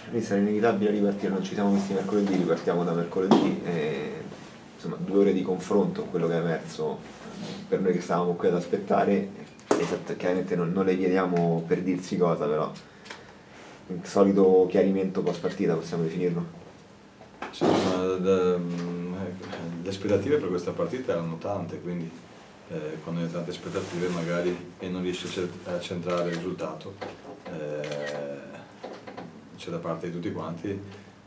Sarà inevitabile ripartire, non ci siamo visti mercoledì, ripartiamo da mercoledì e, insomma 2 ore di confronto, quello che è emerso per noi che stavamo qui ad aspettare, chiaramente non le chiediamo per dirsi cosa, però il solito chiarimento post partita possiamo definirlo? Sì, ma le aspettative per questa partita erano tante, quindi quando hai tante aspettative magari e non riesci a centrare il risultato, c'è da parte di tutti quanti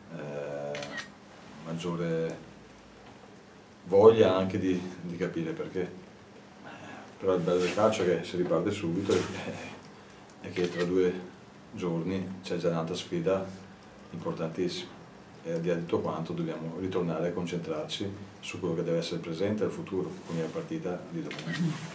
maggiore voglia anche di capire perché. Però il bello del calcio è che si riparte subito e che tra 2 giorni c'è già un'altra sfida importantissima. E al di là di tutto quanto dobbiamo ritornare a concentrarci su quello che deve essere presente al futuro, quindi la partita di domenica.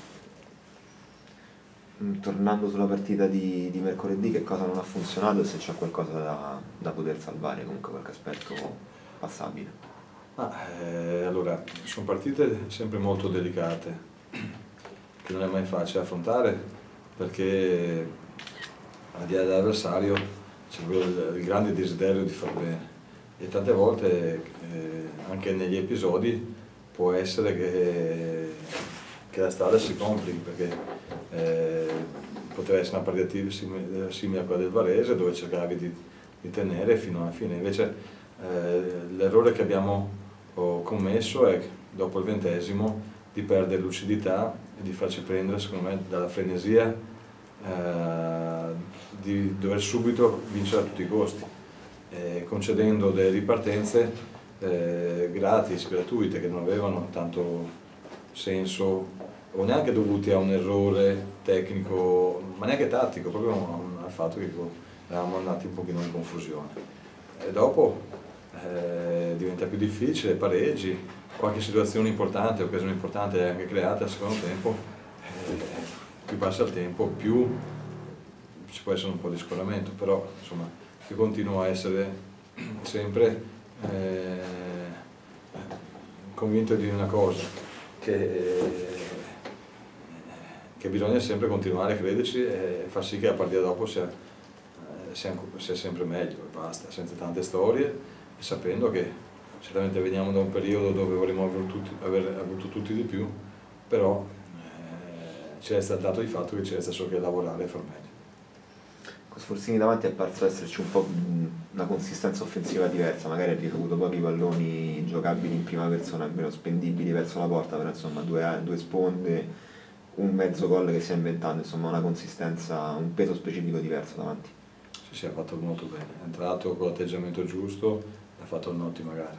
Tornando sulla partita di mercoledì, che cosa non ha funzionato e se c'è qualcosa da poter salvare, comunque qualche aspetto passabile? Allora, sono partite sempre molto delicate, che non è mai facile affrontare perché al di là dell'avversario c'è il grande desiderio di far bene e tante volte anche negli episodi può essere che la strada si complichi perché poteva essere una partita simile a quella del Varese dove cercavi di tenere fino alla fine, invece l'errore che abbiamo commesso è dopo il 20° di perdere lucidità e di farci prendere secondo me dalla frenesia di dover subito vincere a tutti i costi, concedendo delle ripartenze gratis, gratuite, che non avevano tanto senso o neanche dovuti a un errore tecnico, ma neanche tattico, proprio al fatto che eravamo andati un pochino in confusione. E dopo diventa più difficile, pareggi, qualche situazione importante, occasione importante è anche creata al secondo tempo, più passa il tempo, più ci può essere un po' di scoramento, però insomma io continuo a essere sempre convinto di una cosa, che bisogna sempre continuare a crederci e far sì che la partita dopo sia sempre meglio e basta, senza tante storie e sapendo che certamente veniamo da un periodo dove vorremmo aver avuto tutti di più, però ci resta il dato di fatto che ci resta solo che lavorare e far meglio. Con Sforzini davanti è parso esserci un po' una consistenza offensiva diversa, magari ha ricevuto pochi palloni giocabili in prima persona, almeno spendibili verso la porta, però insomma due sponde, un mezzo gol che si è inventato, insomma una consistenza, un peso specifico diverso davanti. Sì, ha fatto molto bene, è entrato con l'atteggiamento giusto, ha fatto un'ottima gara.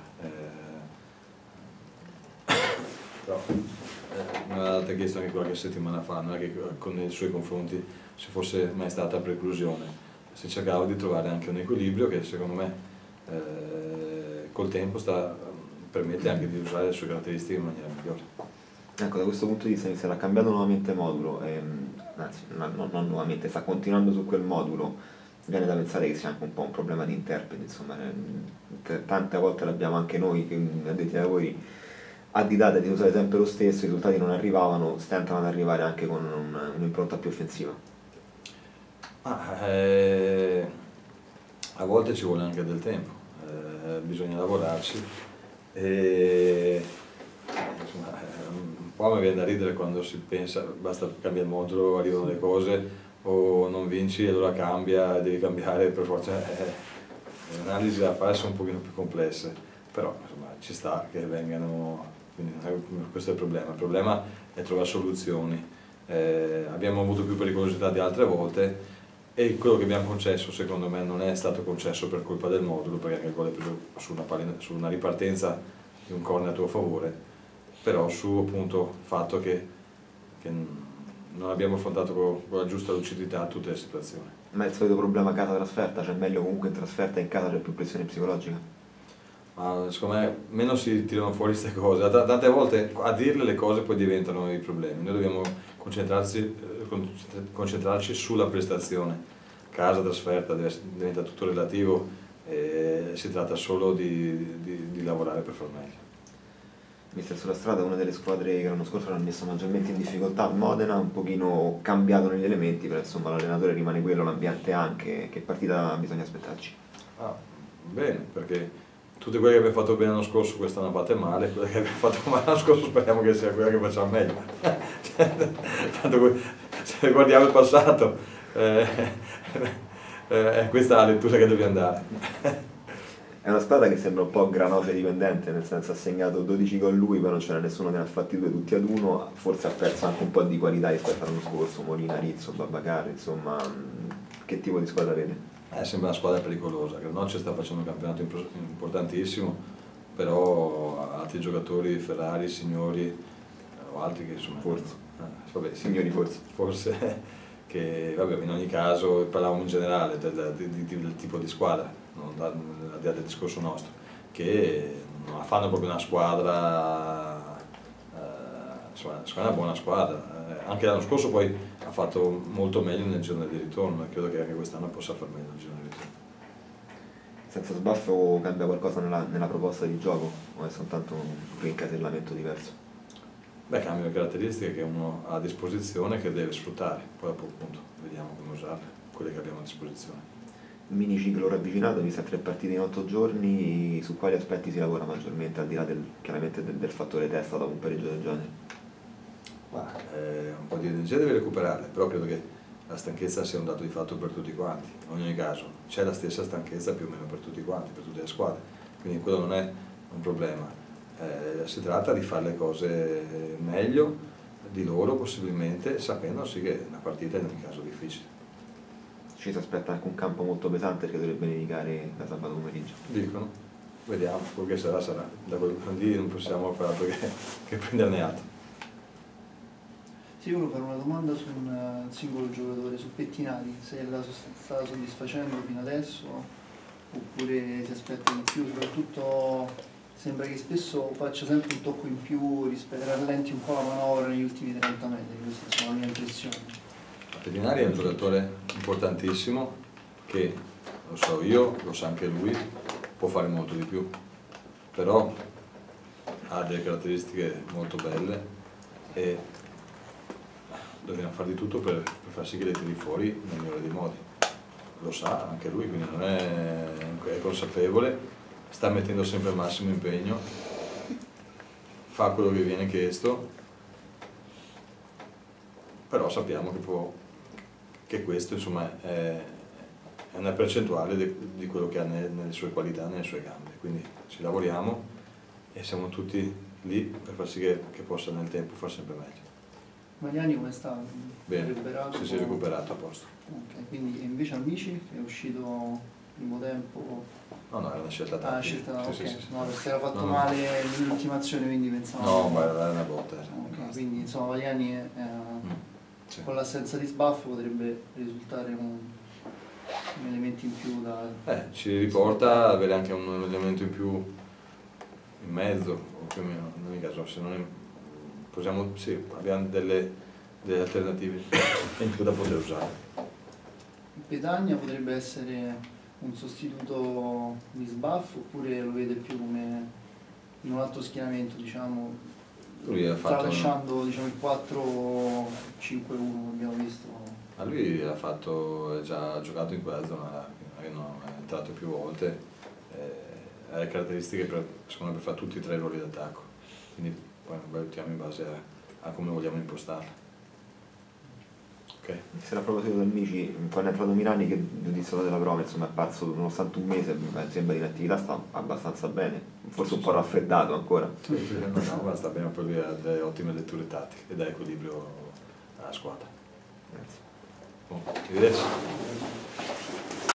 Però me l'avete chiesto anche qualche settimana fa, non è che con i suoi confronti ci fosse mai stata preclusione, si cercava di trovare anche un equilibrio che secondo me col tempo permette anche di usare le sue caratteristiche in maniera migliore. Ecco, da questo punto di vista iniziare ha cambiato nuovamente modulo, anzi non nuovamente, sta continuando su quel modulo, viene da pensare che sia anche un po' un problema di interpreti, insomma, tante volte l'abbiamo anche noi che addetti ai lavori additata di usare sempre lo stesso, i risultati non arrivavano, stentano ad arrivare anche con un'impronta più offensiva. A volte ci vuole anche del tempo, bisogna lavorarci e insomma, un po' mi viene da ridere quando si pensa basta cambiare il modulo, arrivano le cose o non vinci e allora cambia, devi cambiare per forza, le analisi da fare sono un pochino più complesse, però insomma ci sta che vengano, quindi questo è il problema è trovare soluzioni, abbiamo avuto più pericolosità di altre volte e quello che abbiamo concesso secondo me non è stato concesso per colpa del modulo, perché anche il gol è preso su una ripartenza di un corner a tuo favore, però su appunto il fatto che non abbiamo affrontato con la giusta lucidità tutte le situazioni. Ma è il solito problema casa-trasferta, cioè meglio comunque in trasferta e in casa c'è più pressione psicologica? Ma secondo me meno si tirano fuori queste cose, tante volte a dirle le cose poi diventano i problemi, noi dobbiamo concentrarci sulla prestazione, casa, trasferta, diventa tutto relativo e si tratta solo di lavorare per far meglio. Mister, sulla strada una delle squadre che l'anno scorso l'hanno messo maggiormente in difficoltà, Modena, un pochino cambiato negli elementi, però insomma l'allenatore rimane quello, l'ambiente anche, che partita bisogna aspettarci? Bene, perché tutte quelle che abbiamo fatto bene l'anno scorso quest'anno fate male, quelle che abbiamo fatto male l'anno scorso speriamo che sia quella che facciamo meglio. Tanto se guardiamo il passato, è questa la lettura che dobbiamo dare. È una squadra che sembra un po' Granose dipendente, nel senso ha segnato 12 gol lui, poi non c'era nessuno che ne ha fatti 2 tutti ad 1, forse ha perso anche un po' di qualità rispetto all'anno scorso, Molina, Rizzo, Babacar, insomma, che tipo di squadra vede? Sembra una squadra pericolosa, che Noce sta facendo un campionato importantissimo, però altri giocatori, Ferrari, Signori o altri che insomma... Forse. Vabbè, sì, Signori forse. Forse, che vabbè, in ogni caso parlavamo in generale del tipo di squadra, non al di là del discorso nostro, che non fanno proprio una squadra, insomma, è una buona squadra. Anche l'anno scorso poi ha fatto molto meglio nel girone di ritorno, ma credo che anche quest'anno possa far meglio nel girone di ritorno. Senza sbaffo cambia qualcosa nella proposta di gioco o è soltanto un rincasellamento diverso? Beh, cambiano le caratteristiche che uno ha a disposizione che deve sfruttare, poi dopo appunto vediamo come usarle, quelle che abbiamo a disposizione. Mini ciclo ravvicinato, vista 3 partite in 8 giorni, su quali aspetti si lavora maggiormente, al di là chiaramente del fattore testa dopo un pareggio del genere? Un po' di energia deve recuperarle, però credo che la stanchezza sia un dato di fatto per tutti quanti. In ogni caso c'è la stessa stanchezza più o meno per tutti quanti, per tutte le squadre, quindi quello non è un problema. Si tratta di fare le cose meglio di loro possibilmente, sapendo sì che una partita è in ogni caso difficile. Ci si aspetta anche un campo molto pesante che dovrebbe nevicare da sabato pomeriggio. Dicono, vediamo, quello che sarà sarà, da quel lì non possiamo fare altro che prenderne atto. Sì, io volevo fare una domanda su un singolo giocatore, su Pettinari, se la sta soddisfacendo fino adesso oppure si aspetta di più, soprattutto sembra che spesso faccia sempre un tocco in più, rallenti un po' la manovra negli ultimi 30 metri, questa è la mia impressione. Pettinari è un giocatore importantissimo che, lo so io, lo sa anche lui, può fare molto di più, però ha delle caratteristiche molto belle e dobbiamo fare di tutto per far sì che le tiri fuori nel migliore dei modi. Lo sa anche lui, quindi non è consapevole, sta mettendo sempre il massimo impegno, fa quello che viene chiesto, però sappiamo che questo insomma è una percentuale di quello che ha nelle sue qualità, nelle sue gambe, quindi ci lavoriamo e siamo tutti lì per far sì che possa nel tempo far sempre meglio. Mariani come sta? Bene, Recuperato? si è recuperato a posto. Ok, quindi invece Amici che è uscito primo tempo? No, era una scelta tattica. Sì. No, perché era fatto male nell'ultima azione, quindi pensavo... No, ma era una botta. Okay, quindi insomma Mariani sì. Con l'assenza di sbaffo potrebbe risultare un elemento in più da... ci riporta ad avere anche un elemento in più in mezzo, o più o meno, in ogni caso, se non è... sì, abbiamo delle alternative in più da poter usare. Petagna potrebbe essere un sostituto di sbaffo oppure lo vede più come in un altro schieramento, diciamo, lui ha fatto tralasciando diciamo, il 4-5-1 che abbiamo visto? Lui ha già giocato in quella zona là, è entrato più volte, ha le caratteristiche secondo me per fare tutti e 3 i ruoli d'attacco, quindi poi valutiamo in base a come vogliamo impostarla. Okay. Se era proposito del Mici, quando è entrato Milani che giudizio della prova, insomma è apparso nonostante un mese, sembra in attività sta abbastanza bene, forse un po' raffreddato ancora. No, sta bene, poi lui ha delle ottime letture tattiche e dà equilibrio alla squadra. Grazie. Arrivederci.